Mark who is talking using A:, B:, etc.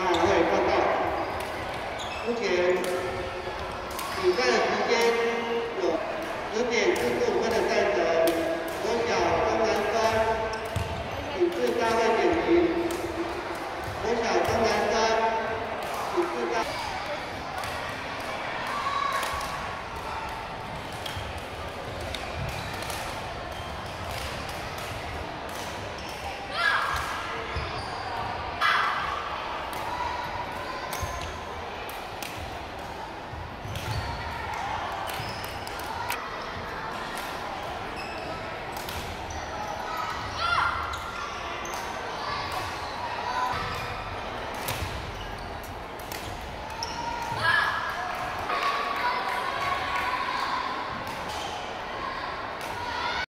A: 常委会报告。目前比赛的时间有10:45分的赛程，国小东南山请示大会点名，国小东南山请示大。